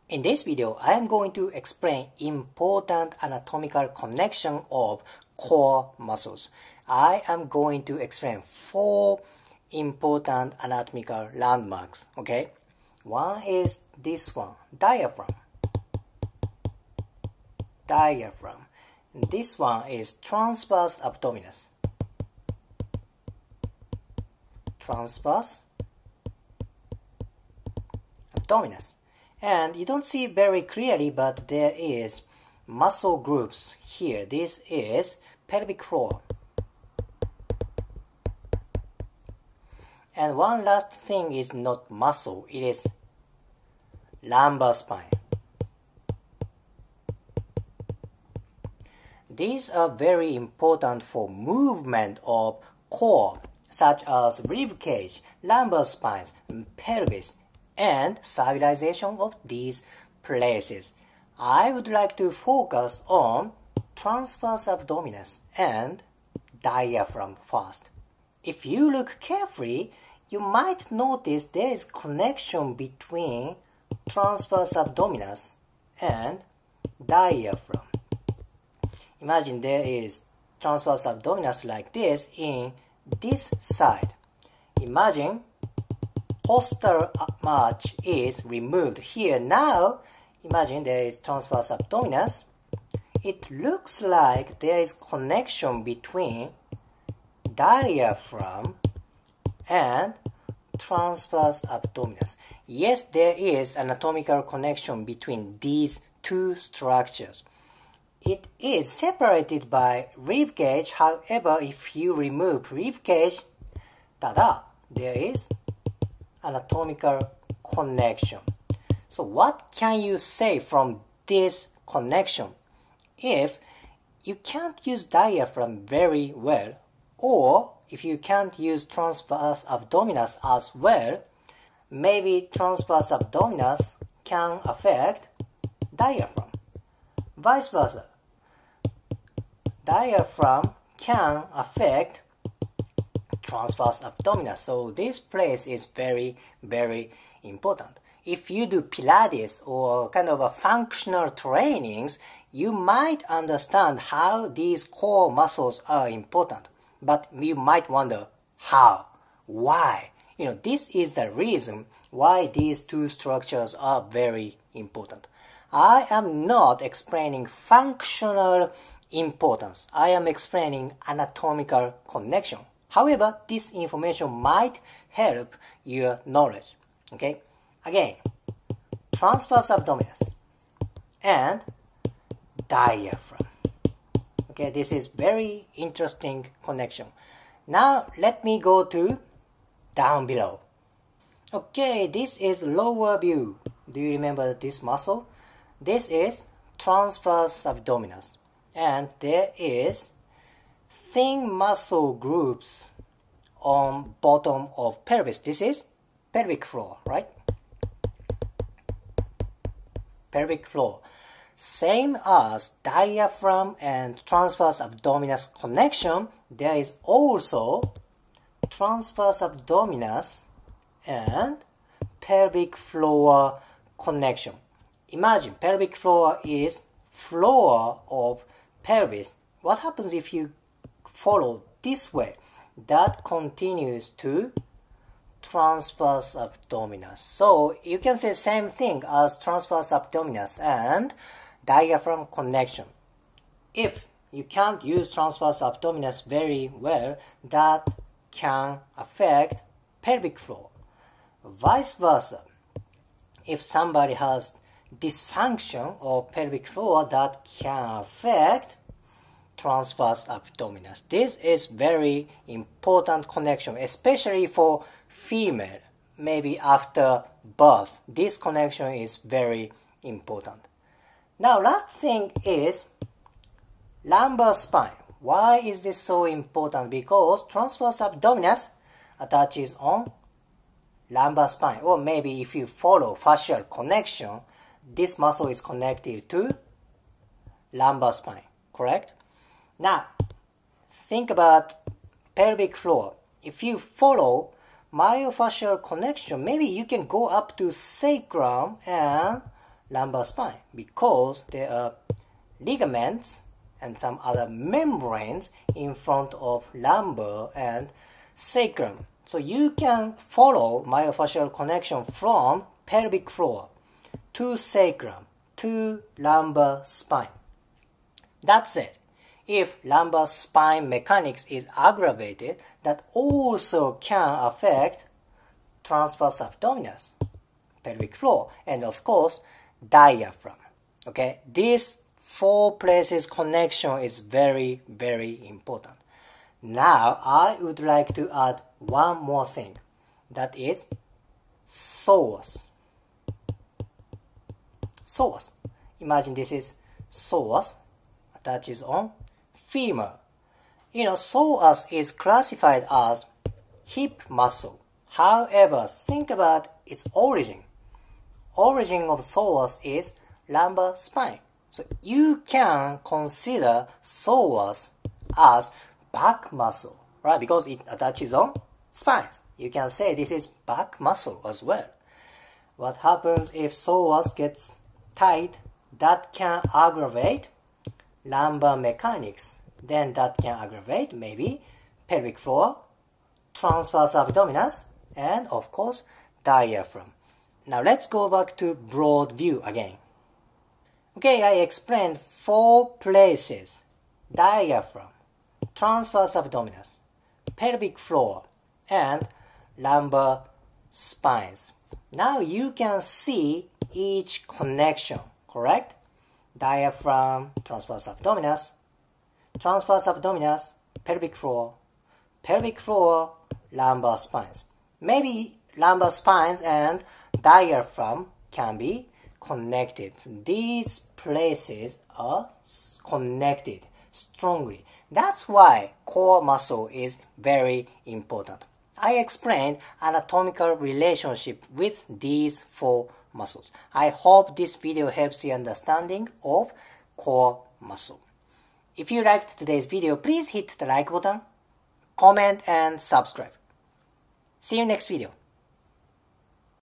In this video, I am going to explain important anatomical connection of core muscles. I am going to explain 4 important anatomical landmarks, okay? One is this one, diaphragm. Diaphragm. This one is transverse abdominus. Transverse abdominus. And you don't see very clearly, but there is muscle groups here. This is pelvic floor. And one last thing is not muscle, it is lumbar spine. These are very important for movement of core, such as rib cage, lumbar spines, pelvis, and stabilization of these places. I would like to focus on transverse abdominis and diaphragm first. If you look carefully, you might notice there is connection between transverse abdominis and diaphragm. Imagine there is transverse abdominis like this in this side. Imagine costal arch is removed here. Now, imagine there is transverse abdominis. It looks like there is connection between diaphragm and transverse abdominis. Yes, there is anatomical connection between these two structures. It is separated by rib cage. However, if you remove rib cage, tada, there is anatomical connection. So what can you say from this connection? If you can't use diaphragm very well, or if you can't use transverse abdominis as well, maybe transverse abdominis can affect diaphragm. Vice versa. Diaphragm can affect transverse abdominis. So this place is very, very important. If you do Pilates or kind of a functional trainings, you might understand how these core muscles are important. But you might wonder, how? Why? This is the reason why these two structures are very important. I am not explaining functional importance. I am explaining anatomical connection. However, this information might help your knowledge. Okay? Again, transverse abdominis and diaphragm. Okay, this is very interesting connection. Now, let me go to down below. Okay, this is lower view. Do you remember this muscle? This is transverse abdominis. And there is thin muscle groups on bottom of pelvis. This is pelvic floor, right? Pelvic floor. Same as diaphragm and transverse abdominis connection, there is also transverse abdominis and pelvic floor connection. Imagine pelvic floor is floor of pelvis. What happens if you follow this way? That continues to transverse abdominis. So you can say same thing as transverse abdominis and diaphragm connection. If you can't use transverse abdominis very well, that can affect pelvic floor. Vice versa. If somebody has dysfunction of pelvic floor, that can affect transverse abdominis. This is very important connection, especially for female. Maybe after birth, this connection is very important. Now, last thing is lumbar spine. Why is this so important? Because transverse abdominis attaches on lumbar spine. Or maybe if you follow fascial connection, this muscle is connected to lumbar spine, correct? Now, think about pelvic floor. If you follow myofascial connection, maybe you can go up to sacrum and lumbar spine because there are ligaments and some other membranes in front of lumbar and sacrum. So you can follow myofascial connection from pelvic floor to sacrum to lumbar spine. That's it. If lumbar spine mechanics is aggravated, that also can affect transverse abdominis, pelvic floor, and of course diaphragm. Okay, this 4 places connection is very, very important. Now I would like to add one more thing, that is psoas. Psoas. Imagine this is psoas, attaches on femur. Psoas is classified as hip muscle. However, think about its origin. Origin of psoas is lumbar spine. So you can consider psoas as back muscle, right? Because it attaches on spines. You can say this is back muscle as well. What happens if psoas gets tight? That can aggravate lumbar mechanics. Then that can aggravate maybe pelvic floor, transverse abdominis, and of course diaphragm. Now let's go back to broad view again. Okay, I explained 4 places: diaphragm, transverse abdominis, pelvic floor, and lumbar spines. Now you can see each connection, correct? Diaphragm, transverse abdominis, pelvic floor, lumbar spines. Maybe lumbar spines and diaphragm can be connected. These places are connected strongly. That's why core muscle is very important. I explained anatomical relationship with these 4 muscles. I hope this video helps your understanding of core muscle. If you liked today's video, please hit the like button, comment, and subscribe. See you next video.